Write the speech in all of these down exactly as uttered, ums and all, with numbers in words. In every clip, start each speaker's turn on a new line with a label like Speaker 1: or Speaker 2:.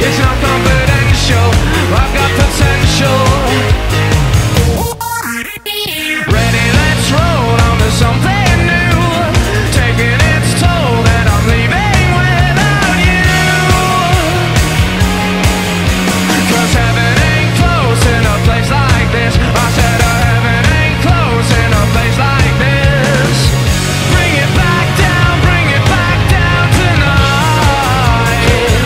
Speaker 1: it's not confidential. I've got potential. Ready, let's roll on to something new. Taking its toll and I'm leaving without you. Cause heaven ain't close in a place like this. I said uh, heaven ain't close in a place like this. Bring it back down, bring it back down tonight.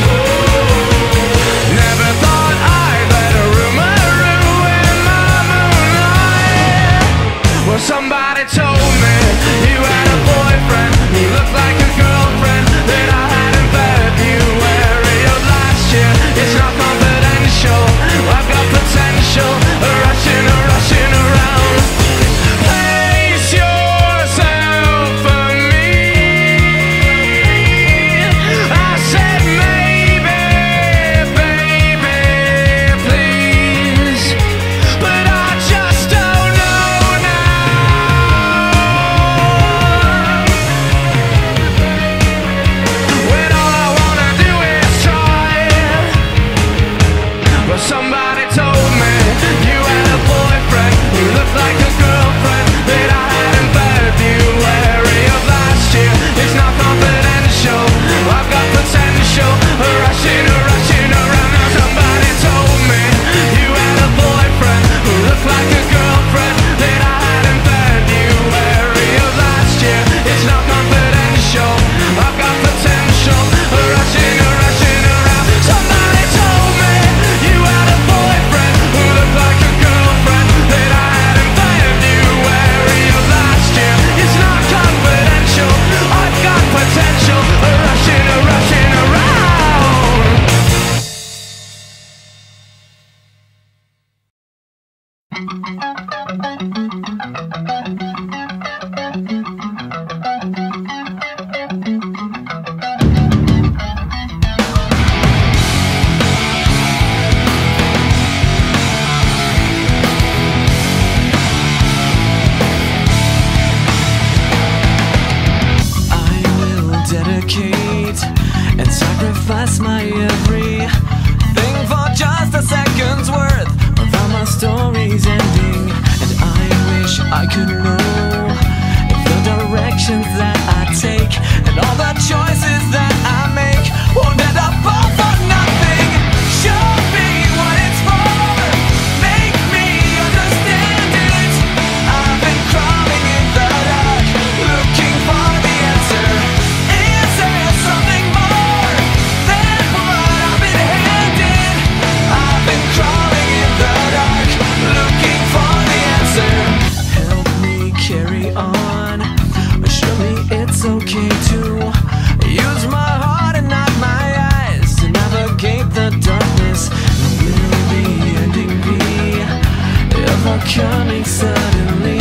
Speaker 1: Never thought I'd let a rumor ruin my moonlight. Well, somebody told me you had a boyfriend who looked like a girlfriend that I had in February of last year. It's not confidential, I've got potential. Rushing, rushing around. Place yourself for me. I said maybe, baby, please. But I just don't know now. When all I wanna do is try. Well, somebody told me you had a boyfriend who looked like a girlfriend that I had in February of last year. It's not confidential, I've got potential. Rushing, rushing around. Now somebody told me you had a boyfriend who looked like a girlfriend that I had in February of last year. It's not confidential, I've got potential. Rushing, rushing around. Somebody told me you had a boyfriend who looked like a girlfriend that I had in February of last year. It's not confidential, I've got potential. Rushing, rushing around.
Speaker 2: I will dedicate and sacrifice my everything for just a second's worth of my story's ending. And I wish I could know if the directions that I take and all the choices that I make won't end up all for nothing. Show me what it's for, make me understand it. I've been crawling in the dark, looking for the answer. Is there something more than what I've been handed? I've been crawling in the dark, looking for the answer. Help me carry on, show me it's okay to use my heart and not my eyes to navigate the darkness. Will the ending be ever coming suddenly?